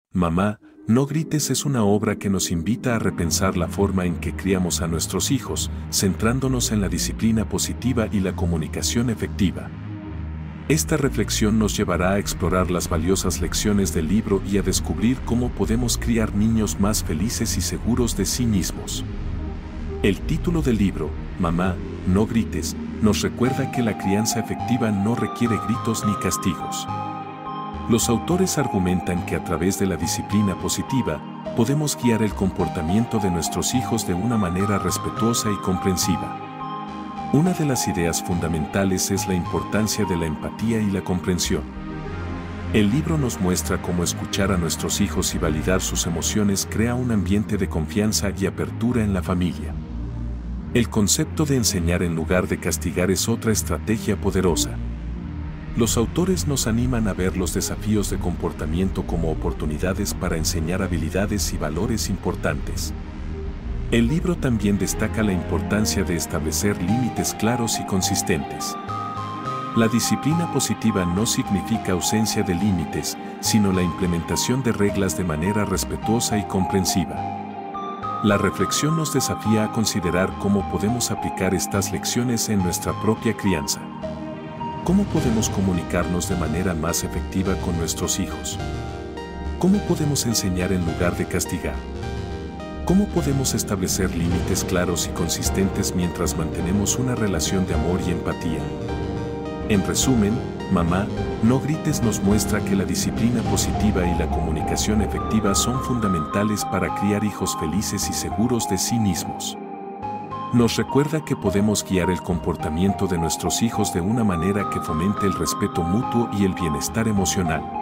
Mamá, no grites es una obra que nos invita a repensar la forma en que criamos a nuestros hijos, centrándonos en la disciplina positiva y la comunicación efectiva. Esta reflexión nos llevará a explorar las valiosas lecciones del libro y a descubrir cómo podemos criar niños más felices y seguros de sí mismos. El título del libro, Mamá, no grites, nos recuerda que la crianza efectiva no requiere gritos ni castigos. Los autores argumentan que a través de la disciplina positiva, podemos guiar el comportamiento de nuestros hijos de una manera respetuosa y comprensiva. Una de las ideas fundamentales es la importancia de la empatía y la comprensión. El libro nos muestra cómo escuchar a nuestros hijos y validar sus emociones crea un ambiente de confianza y apertura en la familia. El concepto de enseñar en lugar de castigar es otra estrategia poderosa. Los autores nos animan a ver los desafíos de comportamiento como oportunidades para enseñar habilidades y valores importantes. El libro también destaca la importancia de establecer límites claros y consistentes. La disciplina positiva no significa ausencia de límites, sino la implementación de reglas de manera respetuosa y comprensiva. La reflexión nos desafía a considerar cómo podemos aplicar estas lecciones en nuestra propia crianza. ¿Cómo podemos comunicarnos de manera más efectiva con nuestros hijos? ¿Cómo podemos enseñar en lugar de castigar? ¿Cómo podemos establecer límites claros y consistentes mientras mantenemos una relación de amor y empatía? En resumen, Mamá, no grites nos muestra que la disciplina positiva y la comunicación efectiva son fundamentales para criar hijos felices y seguros de sí mismos. Nos recuerda que podemos guiar el comportamiento de nuestros hijos de una manera que fomente el respeto mutuo y el bienestar emocional.